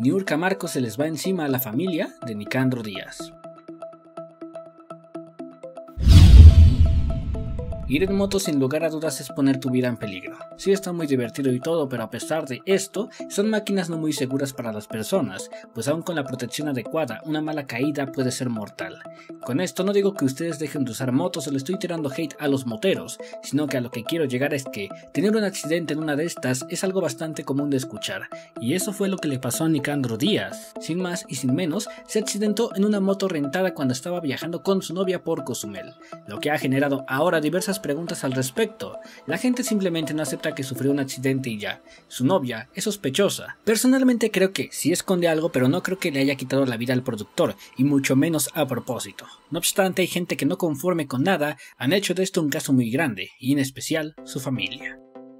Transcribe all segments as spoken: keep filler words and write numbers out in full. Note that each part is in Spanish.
Niurka Marcos se les va encima a la familia de Nicandro Díaz. Ir en moto sin lugar a dudas es poner tu vida en peligro. Sí está muy divertido y todo, pero a pesar de esto, son máquinas no muy seguras para las personas, pues aun con la protección adecuada, una mala caída puede ser mortal. Con esto no digo que ustedes dejen de usar motos o le estoy tirando hate a los moteros, sino que a lo que quiero llegar es que tener un accidente en una de estas es algo bastante común de escuchar, y eso fue lo que le pasó a Nicandro Díaz. Sin más y sin menos, se accidentó en una moto rentada cuando estaba viajando con su novia por Cozumel, lo que ha generado ahora diversas preguntas al respecto. La gente simplemente no acepta que sufrió un accidente y ya. Su novia es sospechosa. Personalmente creo que sí esconde algo, pero no creo que le haya quitado la vida al productor, y mucho menos a propósito. No obstante, hay gente que no conforme con nada han hecho de esto un caso muy grande, y en especial su familia.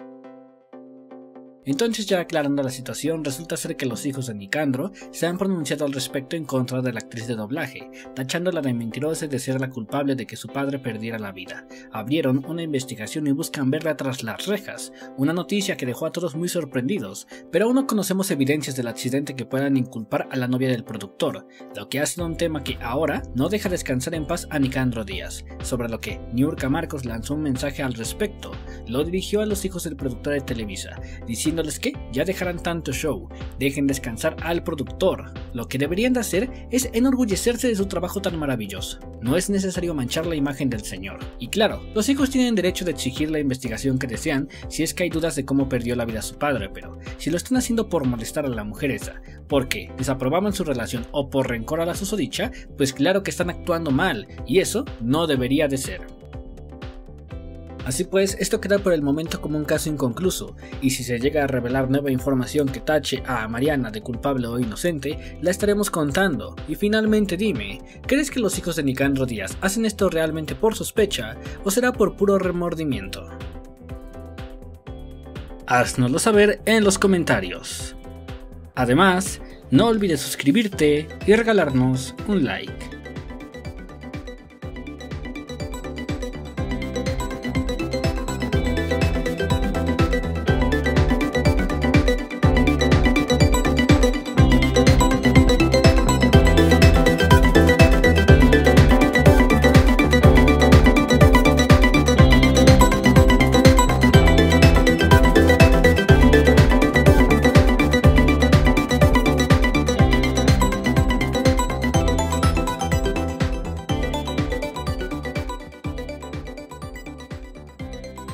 Entonces, ya aclarando la situación, resulta ser que los hijos de Nicandro se han pronunciado al respecto en contra de la actriz de doblaje, tachándola de mentirosa y de ser la culpable de que su padre perdiera la vida. Abrieron una investigación y buscan verla tras las rejas, una noticia que dejó a todos muy sorprendidos, pero aún no conocemos evidencias del accidente que puedan inculpar a la novia del productor, lo que ha sido un tema que ahora no deja descansar en paz a Nicandro Díaz, sobre lo que Niurka Marcos lanzó un mensaje al respecto. Lo dirigió a los hijos del productor de Televisa, diciendo que ya dejarán tanto show, dejen descansar al productor. Lo que deberían de hacer es enorgullecerse de su trabajo tan maravilloso. No es necesario manchar la imagen del señor. Y claro, los hijos tienen derecho de exigir la investigación que desean si es que hay dudas de cómo perdió la vida su padre, pero si lo están haciendo por molestar a la mujer esa, porque desaprobaban su relación o por rencor a la susodicha, pues claro que están actuando mal, y eso no debería de ser. Así pues, esto queda por el momento como un caso inconcluso, y si se llega a revelar nueva información que tache a Mariana de culpable o inocente, la estaremos contando. Y finalmente dime, ¿crees que los hijos de Nicandro Díaz hacen esto realmente por sospecha, o será por puro remordimiento? Haznoslo saber en los comentarios. Además, no olvides suscribirte y regalarnos un like.